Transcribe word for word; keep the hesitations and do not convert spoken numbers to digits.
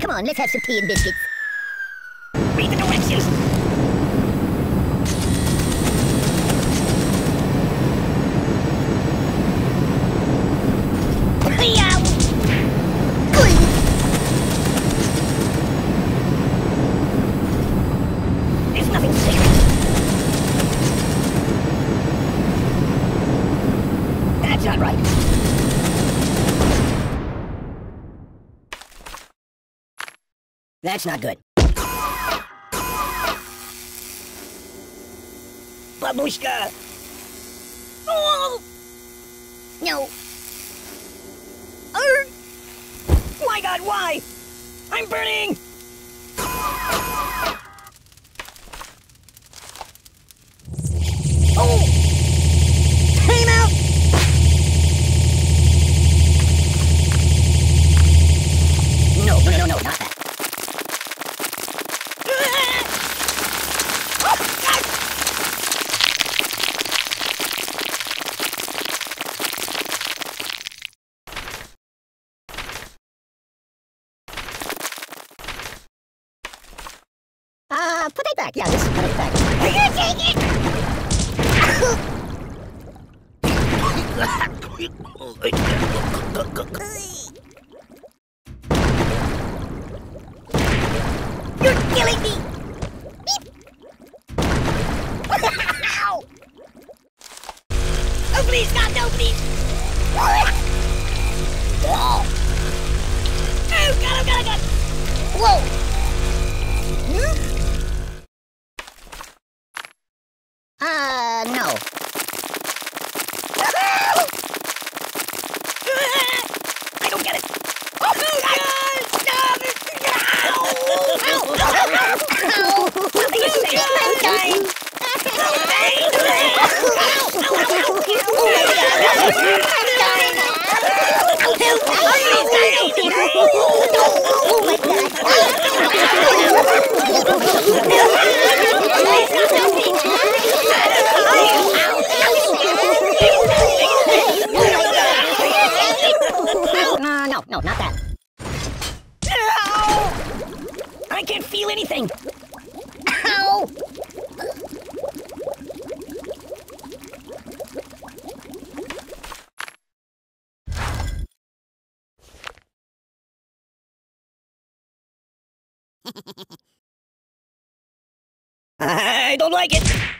Come on, let's have some tea and biscuits. Read the directions. There's nothing sacred. That's not right. That's not good. Babushka! Oh! No. Er! My God, why? I'm burning! Oh! Time out! No, no, no, no, not that. Uh, put it back. Yeah, just put it back. I can't take it! You're killing me! Ow! Oh, please, God, no, please! Oh, oh, God, oh, God, oh, God! Whoa! Uh, no. I don't get it. Oh, God! Stop it! Ow! Ow! Ow! Something is saying I'm dying. No, no, no, not that. Ow! I can't feel anything. Ow! I don't like it.